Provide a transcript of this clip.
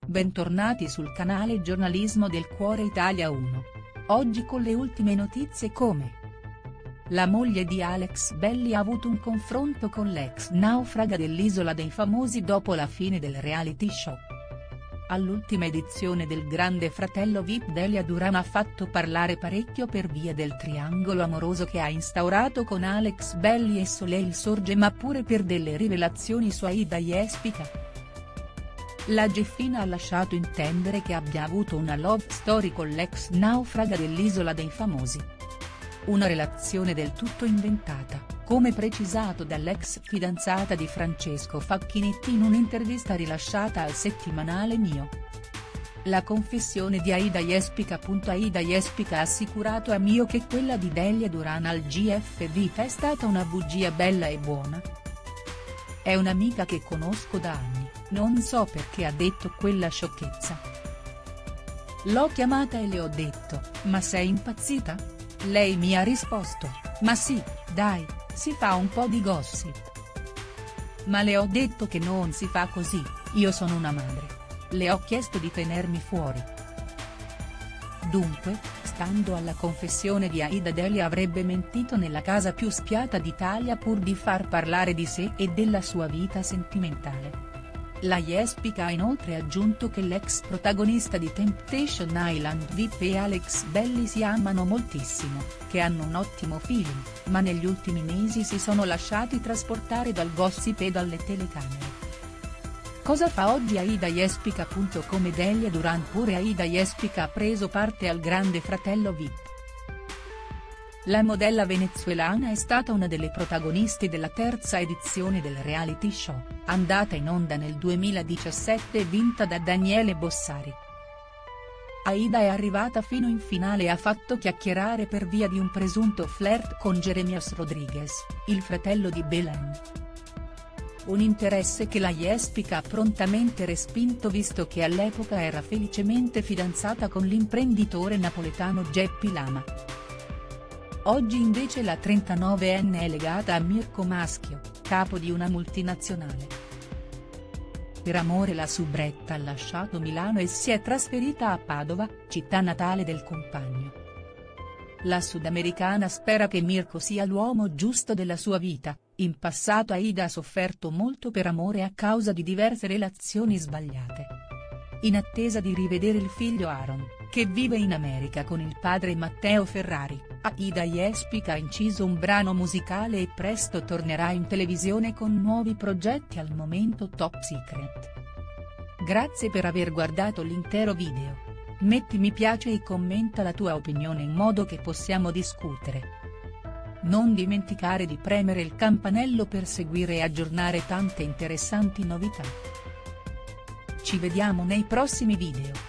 Bentornati sul canale Giornalismo del Cuore Italia 1. Oggi con le ultime notizie come: la moglie di Alex Belli ha avuto un confronto con l'ex naufraga dell'Isola dei Famosi dopo la fine del reality show. All'ultima edizione del Grande Fratello VIP Delia Duran ha fatto parlare parecchio per via del triangolo amoroso che ha instaurato con Alex Belli e Soleil Sorge, ma pure per delle rivelazioni su Aida Jespica. La Geffina ha lasciato intendere che abbia avuto una love story con l'ex naufraga dell'Isola dei Famosi. Una relazione del tutto inventata, come precisato dall'ex fidanzata di Francesco Facchinetti in un'intervista rilasciata al settimanale Mio. La confessione di Aida Jespica. Aida Jespica ha assicurato a Mio che quella di Delia Duran al GF VIP è stata una bugia bella e buona. È un'amica che conosco da anni, non so perché ha detto quella sciocchezza. L'ho chiamata e le ho detto, ma sei impazzita? Lei mi ha risposto, ma sì, dai, si fa un po' di gossip. Ma le ho detto che non si fa così, io sono una madre. Le ho chiesto di tenermi fuori. Dunque, stando alla confessione di Aida, Delia avrebbe mentito nella casa più spiata d'Italia pur di far parlare di sé e della sua vita sentimentale. La Jespica ha inoltre aggiunto che l'ex protagonista di Temptation Island VIP e Alex Belli si amano moltissimo, che hanno un ottimo feeling, ma negli ultimi mesi si sono lasciati trasportare dal gossip e dalle telecamere. Cosa fa oggi Aida Jespica? Come Delia Duran pure Aida Jespica ha preso parte al Grande Fratello VIP. La modella venezuelana è stata una delle protagoniste della terza edizione del reality show, andata in onda nel 2017 e vinta da Daniele Bossari. Aida è arrivata fino in finale e ha fatto chiacchierare per via di un presunto flirt con Jeremías Rodríguez, il fratello di Belén. Un interesse che la Jespica ha prontamente respinto visto che all'epoca era felicemente fidanzata con l'imprenditore napoletano Geppi Lama. Oggi invece la 39enne è legata a Mirko Maschio, capo di una multinazionale. Per amore la soubretta ha lasciato Milano e si è trasferita a Padova, città natale del compagno. La sudamericana spera che Mirko sia l'uomo giusto della sua vita. In passato Aida ha sofferto molto per amore a causa di diverse relazioni sbagliate. In attesa di rivedere il figlio Aaron, che vive in America con il padre Matteo Ferrari, Aida Jespica ha inciso un brano musicale e presto tornerà in televisione con nuovi progetti, al momento top secret. Grazie per aver guardato l'intero video. Metti mi piace e commenta la tua opinione in modo che possiamo discutere. Non dimenticare di premere il campanello per seguire e aggiornare tante interessanti novità. Ci vediamo nei prossimi video.